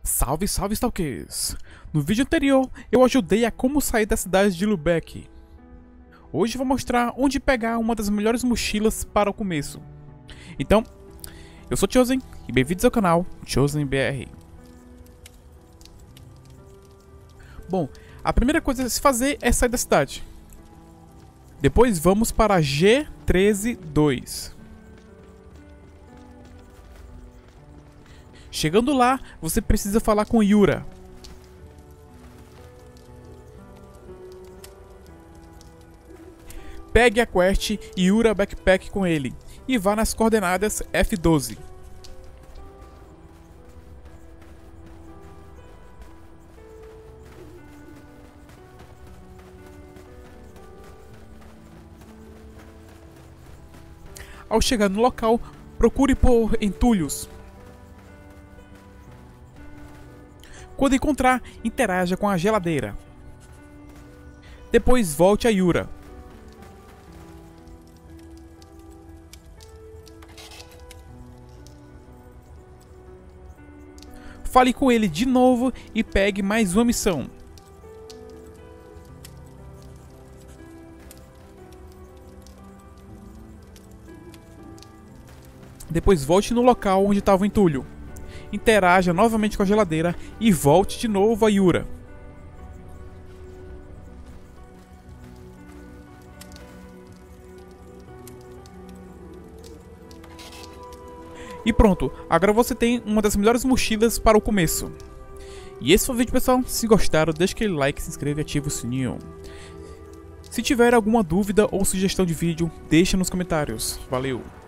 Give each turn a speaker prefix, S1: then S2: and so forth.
S1: Salve, salve, stalkers! No vídeo anterior, eu ajudei a como sair da cidade de Lubeck. Hoje vou mostrar onde pegar uma das melhores mochilas para o começo. Então, eu sou Chosen e bem-vindos ao canal ChosenBR. Bom, a primeira coisa a se fazer é sair da cidade. Depois vamos para G13-2. Chegando lá, você precisa falar com Yura. Pegue a quest Yura Backpack com ele e vá nas coordenadas F12. Ao chegar no local, procure por entulhos. Quando encontrar, interaja com a geladeira. Depois volte a Yura. Fale com ele de novo e pegue mais uma missão. Depois volte no local onde estava o entulho. Interaja novamente com a geladeira e volte de novo a Yura. E pronto, agora você tem uma das melhores mochilas para o começo. E esse foi o vídeo, pessoal. Se gostaram, deixa aquele like, se inscreva e ativa o sininho. Se tiver alguma dúvida ou sugestão de vídeo, deixa nos comentários. Valeu!